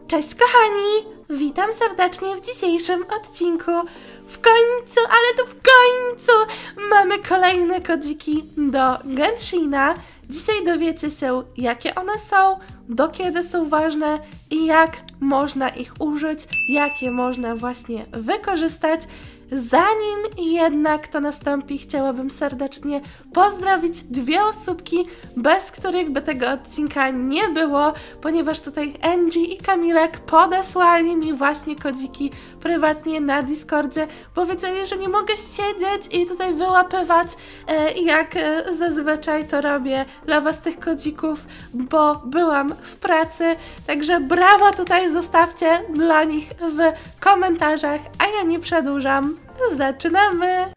Cześć kochani! Witam serdecznie w dzisiejszym odcinku. W końcu, ale to w końcu mamy kolejne kodziki do Genshina. Dzisiaj dowiecie się, jakie one są, do kiedy są ważne i jak można ich użyć, jak je można właśnie wykorzystać. Zanim jednak to nastąpi, chciałabym serdecznie pozdrowić dwie osóbki, bez których by tego odcinka nie było, ponieważ tutaj Angie i Kamilek podesłali mi właśnie kodziki prywatnie na Discordzie. Powiedzieli, że nie mogę siedzieć i tutaj wyłapywać, jak zazwyczaj to robię dla was tych kodzików, bo byłam w pracy. Także brawo tutaj zostawcie dla nich w komentarzach, a ja nie przedłużam. Zaczynamy!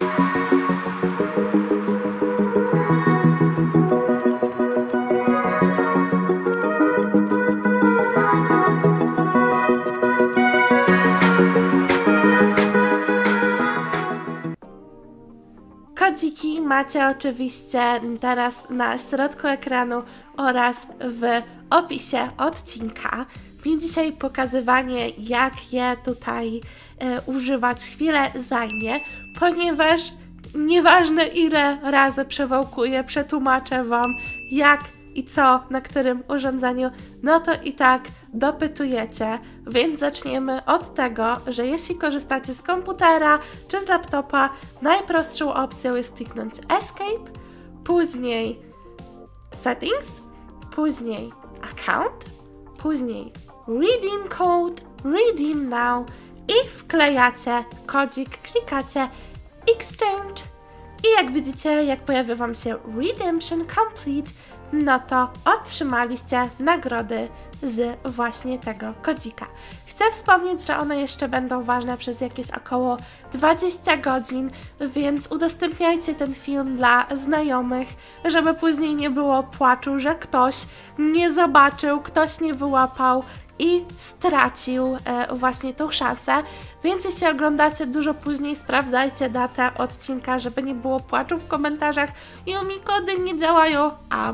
Kodziki macie oczywiście teraz na środku ekranu oraz w opisie odcinka. Mi dzisiaj pokazywanie, jak je tutaj używać, chwilę zajmie, ponieważ nieważne ile razy przewałkuję, przetłumaczę wam jak i co na którym urządzeniu, no to i tak dopytujecie, więc zaczniemy od tego, że jeśli korzystacie z komputera czy z laptopa, najprostszą opcją jest kliknąć Escape, później Settings, później Account, później Redeem Code, Redeem Now i wklejacie kodzik, klikacie Exchange i jak widzicie, jak pojawia wam się Redemption Complete, no to otrzymaliście nagrody z właśnie tego kodzika. Chcę wspomnieć, że one jeszcze będą ważne przez jakieś około 20 godzin, więc udostępniajcie ten film dla znajomych, żeby później nie było płaczu, że ktoś nie zobaczył, ktoś nie wyłapał i stracił właśnie tą szansę. Więc jeśli oglądacie dużo później, sprawdzajcie datę odcinka, żeby nie było płaczu w komentarzach i mi kody nie działają,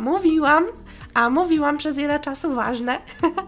a mówiłam przez ile czasu ważne.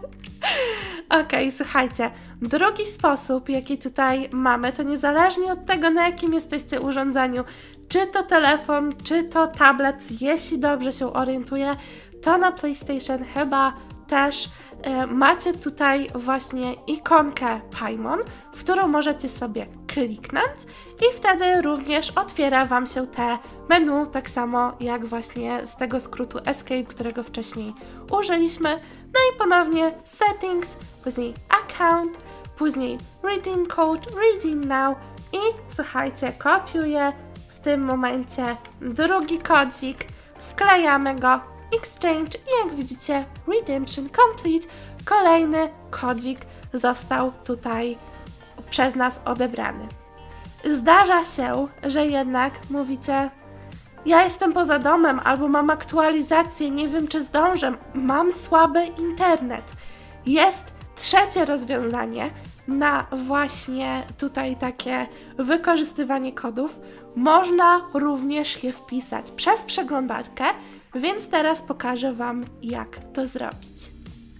Okej, słuchajcie, drugi sposób, jaki tutaj mamy, to niezależnie od tego, na jakim jesteście urządzeniu, czy to telefon, czy to tablet, jeśli dobrze się orientuję, to na PlayStation chyba też macie tutaj właśnie ikonkę Paimon, w którą możecie sobie kliknąć i wtedy również otwiera wam się te menu, tak samo jak właśnie z tego skrótu Escape, którego wcześniej użyliśmy. No i ponownie Settings, później Account, później Redeem Code, Redeem Now i słuchajcie, kopiuję w tym momencie drugi kodzik, wklejamy go, Exchange i jak widzicie Redemption Complete, kolejny kodzik został tutaj przez nas odebrany. Zdarza się, że jednak mówicie, ja jestem poza domem albo mam aktualizację, nie wiem czy zdążę, mam słaby internet. Jest trzecie rozwiązanie na właśnie tutaj takie wykorzystywanie kodów. Można również je wpisać przez przeglądarkę, więc teraz pokażę wam, jak to zrobić.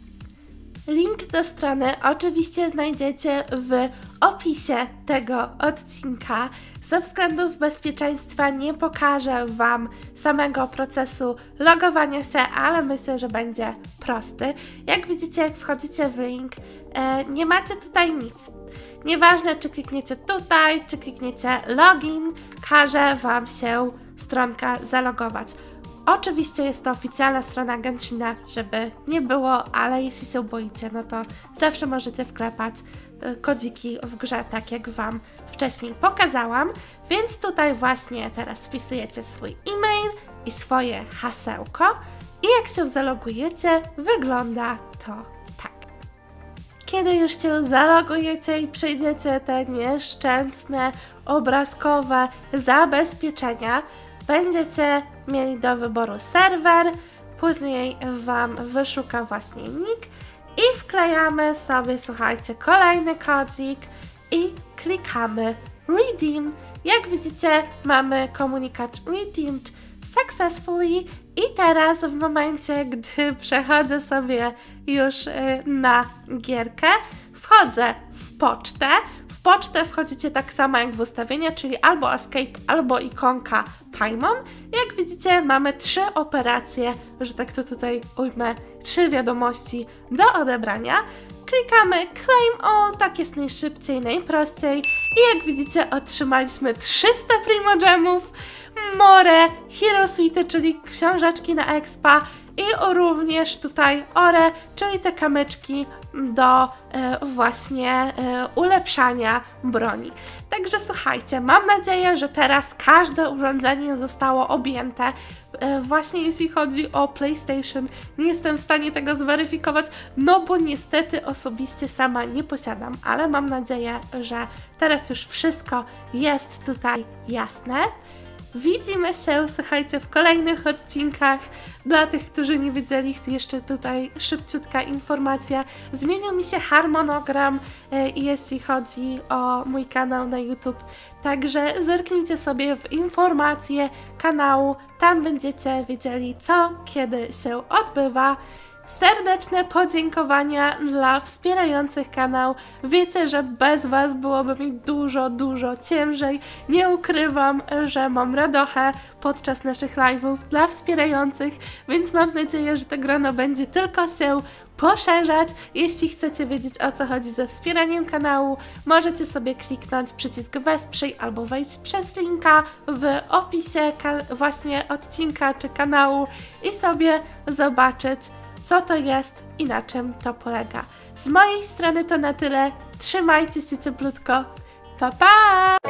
Link do strony oczywiście znajdziecie w opisie tego odcinka. Ze względów bezpieczeństwa nie pokażę wam samego procesu logowania się, ale myślę, że będzie prosty. Jak widzicie, jak wchodzicie w link, nie macie tutaj nic. Nieważne, czy klikniecie tutaj, czy klikniecie login, każe wam się stronka zalogować. Oczywiście jest to oficjalna strona Genshina, żeby nie było, ale jeśli się boicie, no to zawsze możecie wklepać kodziki w grze, tak jak wam wcześniej pokazałam. Więc tutaj właśnie teraz wpisujecie swój e-mail i swoje hasełko i jak się zalogujecie, wygląda to tak. Kiedy już się zalogujecie i przejdziecie te nieszczęsne, obrazkowe zabezpieczenia, będziecie mieli do wyboru serwer, później wam wyszuka właśnie nick i wklejamy sobie, słuchajcie, kolejny kodzik i klikamy Redeem. Jak widzicie, mamy komunikat Redeemed Successfully i I teraz w momencie, gdy przechodzę sobie już na gierkę, wchodzę w pocztę. W pocztę wchodzicie tak samo jak w ustawienia, czyli albo Escape, albo ikonka Paimon. Jak widzicie, mamy 3 operacje, że tak to tutaj ujmę, 3 wiadomości do odebrania. Klikamy Claim All, tak jest najszybciej, najprościej. I jak widzicie, otrzymaliśmy 300 Primo Gemów, More, Hero Suite, czyli książeczki na expa i również tutaj Ore, czyli te kamyczki do właśnie ulepszania broni. Także słuchajcie, mam nadzieję, że teraz każde urządzenie zostało objęte. Właśnie jeśli chodzi o PlayStation, nie jestem w stanie tego zweryfikować, no bo niestety osobiście sama nie posiadam, ale mam nadzieję, że teraz już wszystko jest tutaj jasne. Widzimy się, słuchajcie, w kolejnych odcinkach. Dla tych, którzy nie wiedzieli, jeszcze tutaj szybciutka informacja. Zmienił mi się harmonogram, jeśli chodzi o mój kanał na YouTube. Także zerknijcie sobie w informacje kanału, tam będziecie wiedzieli, co kiedy się odbywa. Serdeczne podziękowania dla wspierających kanał. Wiecie, że bez Was byłoby mi dużo ciężej. Nie ukrywam, że mam radochę podczas naszych live'ów dla wspierających, więc mam nadzieję, że to grono będzie tylko się poszerzać. Jeśli chcecie wiedzieć, o co chodzi ze wspieraniem kanału, możecie sobie kliknąć przycisk wesprzyj albo wejść przez linka w opisie właśnie odcinka czy kanału i sobie zobaczyć, co to jest i na czym to polega. Z mojej strony to na tyle. Trzymajcie się cieplutko. Pa, pa!